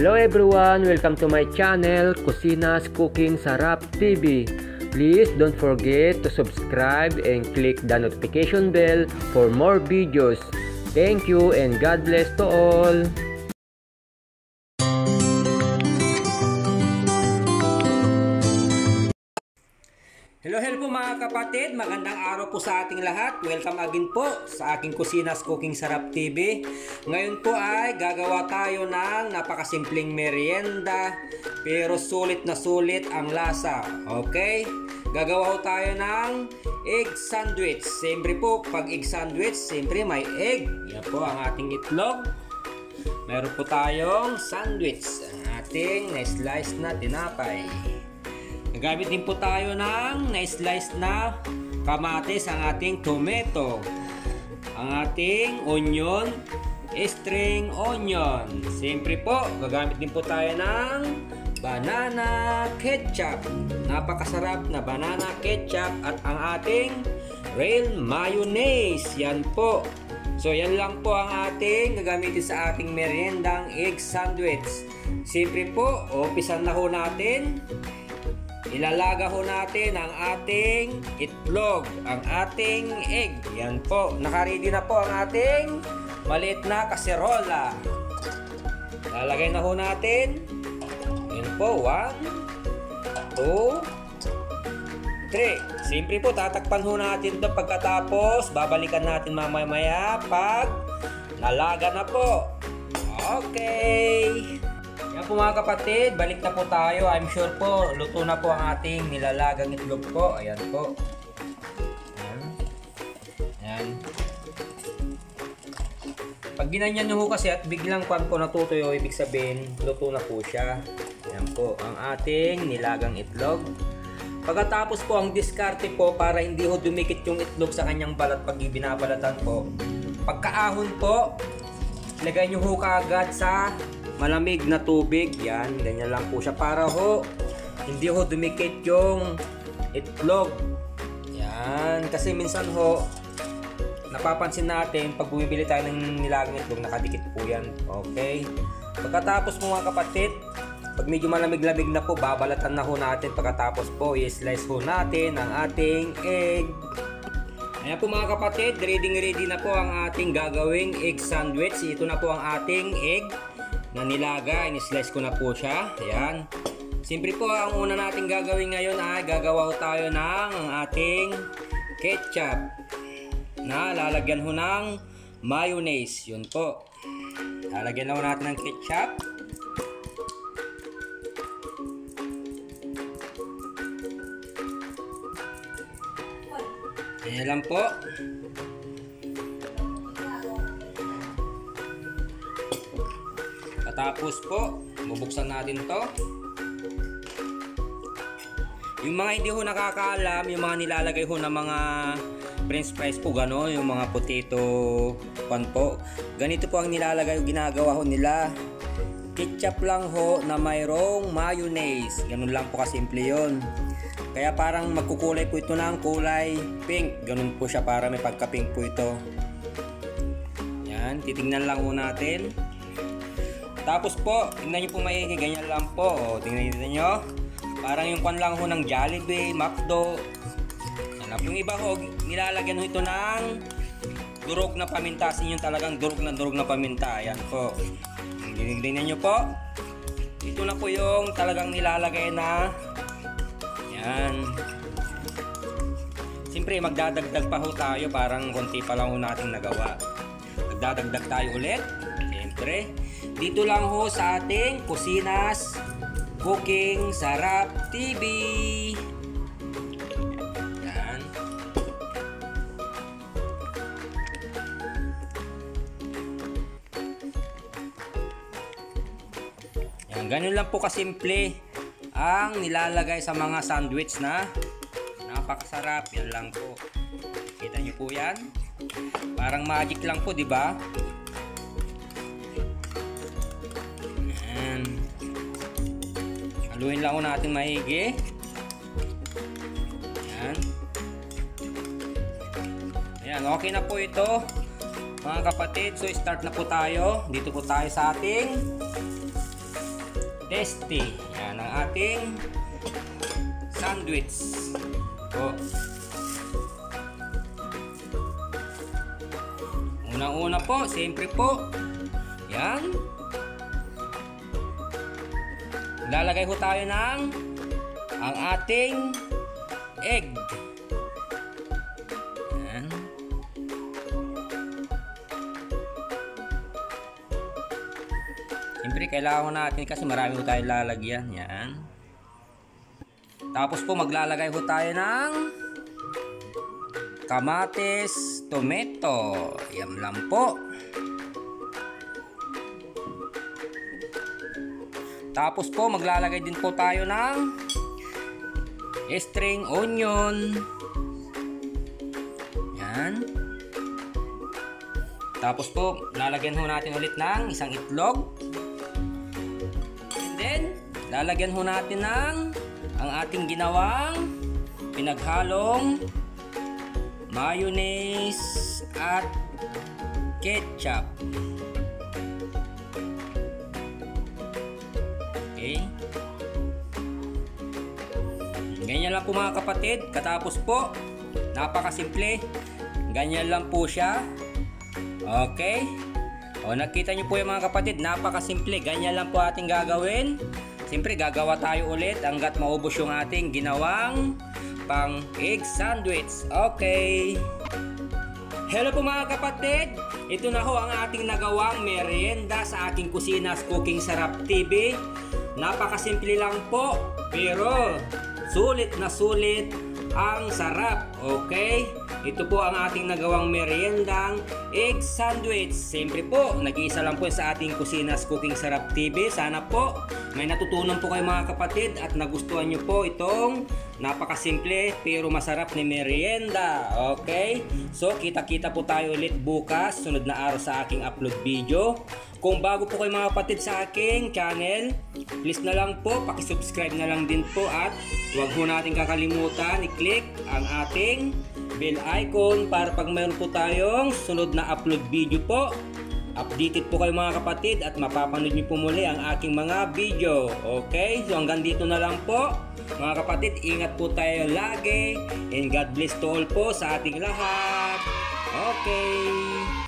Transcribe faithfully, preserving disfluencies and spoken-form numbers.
Hello everyone! Welcome to my channel, Kusina's Cooking Sarap T V. Please don't forget to subscribe and click the notification bell for more videos. Thank you and God bless to all! Hello, hello po mga kapatid. Magandang araw po sa ating lahat. Welcome again po sa aking Kusina's Cooking Sarap T V. Ngayon po ay gagawa tayo ng napakasimpleng merienda pero sulit na sulit ang lasa. Okay? Gagawa po tayo ng egg sandwich. Siyempre po, pag egg sandwich, siyempre may egg. Yan po ang ating itlog. Meron po tayong sandwich. Ang ating na-slice na tinapay. Gagamit din po tayo ng na-slice na kamatis, ang ating tomato, ang ating onion, string onion. Siyempre po, gagamit din po tayo ng banana ketchup. Napakasarap na banana ketchup at ang ating real mayonnaise. Yan po. So yan lang po ang ating gagamitin sa ating meriendang egg sandwich. Siyempre po, umpisan na ho natin. Ilalaga ho natin ang ating itlog, ang ating egg. Yan po. Nakaready na po ang ating maliit na kaserola. Lalagay na ho natin. Yan po. one, two, three. Siyempre po, tatakpan ho natin ito pagkatapos. Babalikan natin mamaya pag nalaga na po. Okay. Yan po mga kapatid, balik na po tayo. I'm sure po, luto na po ang ating nilalagang itlog po. Ayan po. Ayan. Ayan. Pag ginanyan nyo po kasi at biglang kwan po natutuyo, ibig sabihin, luto na po siya. Ayan po, ang ating nilagang itlog. Pagkatapos po, ang diskarte po para hindi ho dumikit yung itlog sa kanyang balat pag binabalatan po. Pagkaahon po, lagay nyo ho kaagad sa malamig na tubig. Yan, ganyan lang po siya para ho hindi ho dumikit yung itlog. Yan, kasi minsan ho napapansin natin pag bumibili tayo ng nilagang itlog, nakadikit po yan. Okay, pagkatapos po mga kapatid, pag medyo malamig-lamig na po, babalatan na ho natin. Pagkatapos po, i-slice ho natin ang ating egg. Ayan po mga kapatid, ready ready na po ang ating gagawing egg sandwich. Ito na po ang ating egg na nilaga, in-slice ko na po siya. Ayan. Siyempre po, ang una natin gagawin ngayon ay gagawa tayo ng ang ating ketchup na lalagyan ho ng mayonnaise. Yun po. Lalagyan na ho natin ng ketchup. Ayan lang po. Tapos po, bubuksan natin to. Yung mga hindi ho nakakaalam, yung mga nilalagay ho ng mga french fries po, gano'n, yung mga potato pan po. Ganito po ang nilalagay, ginagawa ho nila. Ketchup lang ho na mayroong mayonnaise. Ganun lang po kasimple yun. Kaya parang magkukulay po ito ng kulay pink. Ganun po siya, para may pagka-pink po ito. Yan, titingnan lang ho natin. Tapos po, tingnan nyo po maigi, ganyan lang po. O, tingnan nyo. Parang yung pan lang ho ng Jollibee, McDo. Yan, yung iba ho, nilalagyan ho ito ng durog na paminta. Sin yung talagang durog na durog na paminta. Yan po. Tingnan nyo po. Ito na po yung talagang nilalagay na. Yan. Siyempre, magdadagdag pa ho tayo. Parang konti pa lang ho natin nagawa. Magdadagdag tayo ulit. Siyempre. Dito lang ho sa ating Kusina's Cooking Sarap T V. Yan. Yan, ganun lang po kasimple ang nilalagay sa mga sandwich na napakasarap. Yan lang po. Kita nyo po yan. Parang magic lang po, di ba? Haluin lang ko natin maigi. Ayan. Ayan, okay na po ito mga kapatid. So start na po tayo. Dito po tayo sa ating tasty. Yan ang ating sandwich. Po. Unang-una po, siyempre po, yan. Lalagay ho tayo ng ang ating egg. Yan. Siyempre, kailangan natin kasi marami ho tayo lalagyan. Yan. Tapos po, maglalagay ho tayo ng kamatis, tomato. Yan lang po. Tapos po, maglalagay din po tayo ng string onion. Yan. Tapos po, lalagyan ho natin ulit ng isang itlog. And then, lalagyan ho natin ng ang ating ginawang pinaghalong mayonnaise at ketchup. Okay. Ganyan lang po mga kapatid. Katapos po, napakasimple. Ganyan lang po siya. Okay. O, nakita nyo po yung mga kapatid, napakasimple. Ganyan lang po ating gagawin. Siyempre, gagawa tayo ulit hanggat maubos yung ating ginawang pang egg sandwich. Okay. Hello po mga kapatid. Ito na ho ang ating nagawang merienda sa aking Kusina's Cooking Sarap T V. Napakasimple lang po, pero sulit na sulit ang sarap. Okay? Ito po ang ating nagawang meriendang egg sandwich. Siyempre po, nag-iisa lang po sa ating Kusina's Cooking Sarap T V. Sana po may natutunan po kayo mga kapatid at nagustuhan nyo po itong napakasimple pero masarap na merienda. Okay? So, kita-kita po tayo ulit bukas, sunod na araw sa aking upload video. Kung bago po kayo mga kapatid sa aking channel, please na lang po, pakisubscribe na lang din po at huwag po natin kakalimutan i-click ang ating bell icon para pag mayroon po tayong sunod na upload video po, updated po kayo mga kapatid at mapapanood niyo po muli ang aking mga video. Okay? So hanggang dito na lang po mga kapatid, ingat po tayo lagi and God bless to all po sa ating lahat. Okay.